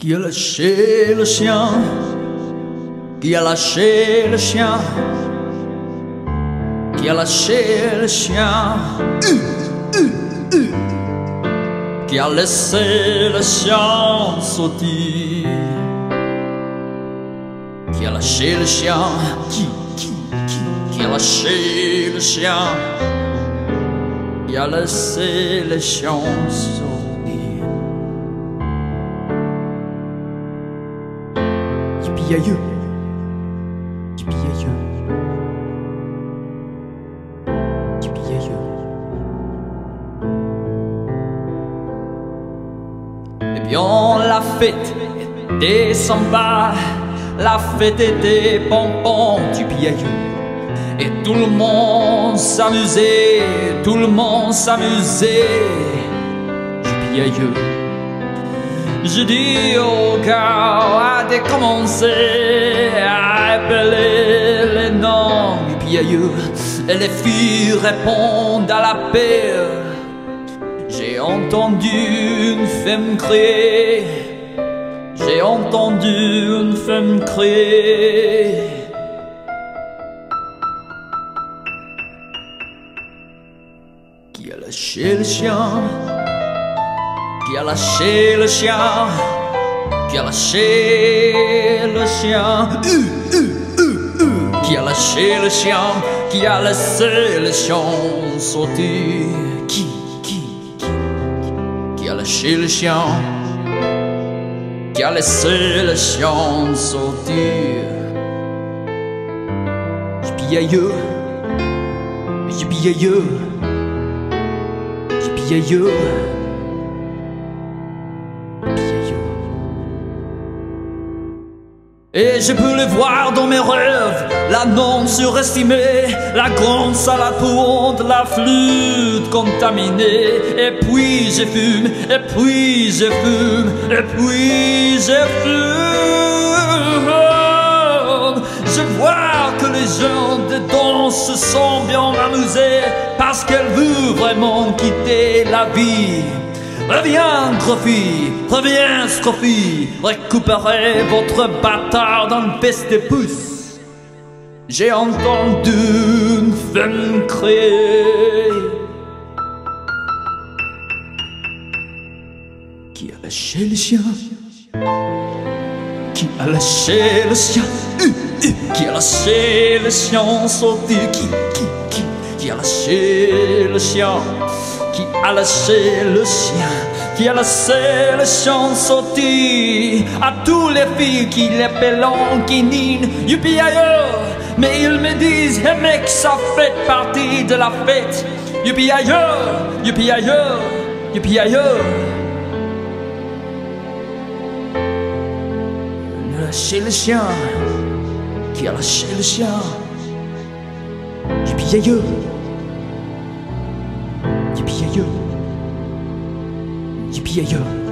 Qui a lâché le chien? Qui a lâché le chien? Qui a lâché le chien? Qui a laissé le chien sortir? Qui a lâché le chien? Qui a lâché le chien? Qui a laissé le chien sortir? Yippee-yay-yo, yippee-yay-yo, yippee-yay-yo. Eh bien, la fête était sympa, la fête était pompon, yippee-yay-yo. Et tout le monde s'amusait, tout le monde s'amusait, yippee-yay-yo. Je dis au gars de commencer à appeler les noms, yippee-yay-yo. Et les filles répondent à l'appel. J'ai entendu une femme crier, j'ai entendu une femme crier. Qui a lâché le chien? Qui a lâché le chien? Qui a lâché le chien? Qui a lâché le chien? Qui a laissé le chien sortir? Qui a lâché le chien? Qui a laissé le chien sortir? Yippee-yay-yo, yippee-yay-yo, yippee-yay-yo. Et je peux le voir dans mes rêves, la non surestimée, la grande salade pour de la flûte contaminée. Et puis je fume, et puis je fume, et puis je fume. Je vois que les gens dedans se sont bien amusés parce qu'elle veut vraiment quitter la vie. Reviens, Scroffy, reviens, Scroffy, récupérez votre bâtard dans le peste des pouces. J'ai entendu une femme crier. Qui a lâché le chien? Qui a lâché le chien? Qui a lâché le chien sorti? Qui a lâché le chien? Qui a lâché le chien? Qui a laissé le chien sortir? À tous les filles qui l'appellent quinine, yippee-yay-yo. Mais ils me disent, hey mec, ça fait partie de la fête. Yippee-yay-yo, yippee-yay-yo, yippee-yay-yo. Lâcher le chien. Qui a lâché le chien? Yippee-yay-yo, yippee-yay-yo, yippee-yay-yo.